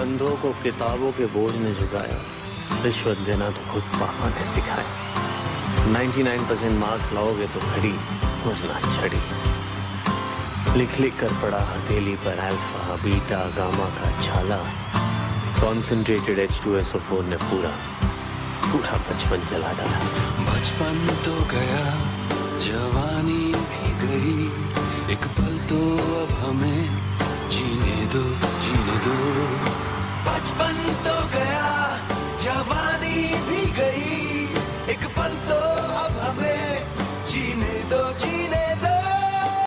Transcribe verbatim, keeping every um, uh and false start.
कंधों को किताबों के बोझ ने झुकाया, रिश्वत देना तो खुद पापा ने सिखाया। निन्यानवे परसेंट मार्क्स लाओगे तो घड़ी वरना छड़ी। लिख लिख कर पड़ा हथेली पर अल्फा बीटा गामा का छाला। Concentrated H two S O four ने पूरा पूरा बचपन जला डाला। बचपन तो गया, जवानी भी गई, एक पल तो अब हमें जीने दो, जीने दो।